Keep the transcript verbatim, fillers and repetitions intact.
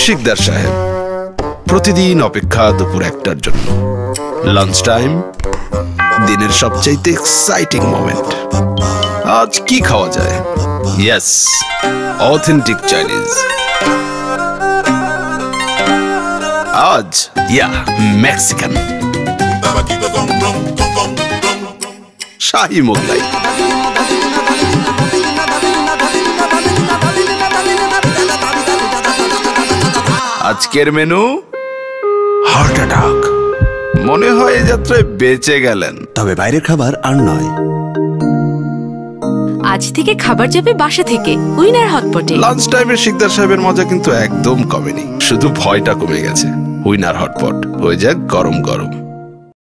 শিকদার সাহেব প্রতিদিন অপেক্ষা দুপুর একটার জন্য। লাঞ্চ টাইম দিনের সবচাইতে এক্সাইটিং মোমেন্ট। আজ কি খাওয়া যায়? Yes, authentic Chinese. আজ ইয়া মেক্সিকান, শাহী মোগলাই। আজকের মেনু হার্ট অ্যাটাক। মনে হয় এই যাত্রায় বেঁচে গেলেন। তবে বাইরের খাবার আর নয়। আজ থেকে খাবার যাবে বাসা থেকে উইনার হটপটে। লাঞ্চ টাইমের শিকদার সাহেবের মজা কিন্তু একদম কমেনি, শুধু ভয়টা কমে গেছে। উইনার হটপট হয়ে যাক গরম গরম।